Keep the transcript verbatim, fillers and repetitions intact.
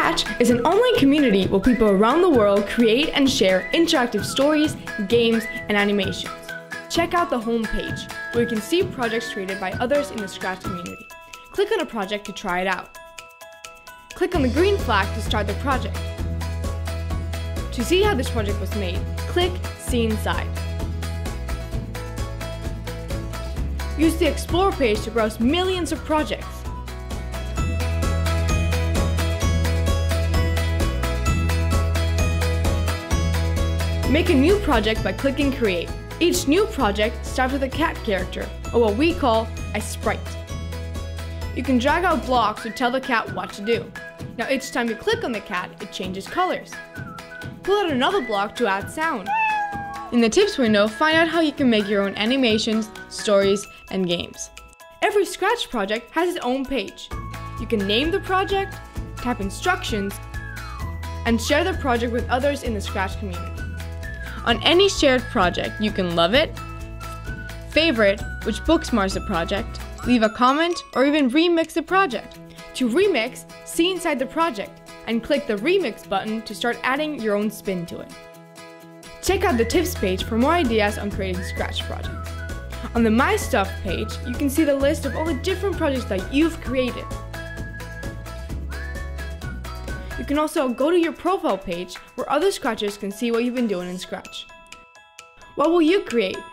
Scratch is an online community where people around the world create and share interactive stories, games, and animations. Check out the homepage, where you can see projects created by others in the Scratch community. Click on a project to try it out. Click on the green flag to start the project. To see how this project was made, click See Inside. Use the Explore page to browse millions of projects. Make a new project by clicking Create. Each new project starts with a cat character, or what we call a sprite. You can drag out blocks to tell the cat what to do. Now each time you click on the cat, it changes colors. Pull out another block to add sound. In the tips window, find out how you can make your own animations, stories, and games. Every Scratch project has its own page. You can name the project, type instructions, and share the project with others in the Scratch community. On any shared project, you can love it, favorite, which bookmarks the project, leave a comment, or even remix the project. To remix, see inside the project and click the Remix button to start adding your own spin to it. Check out the tips page for more ideas on creating Scratch projects. On the My Stuff page, you can see the list of all the different projects that you've created. You can also go to your profile page where other Scratchers can see what you've been doing in Scratch. What will you create?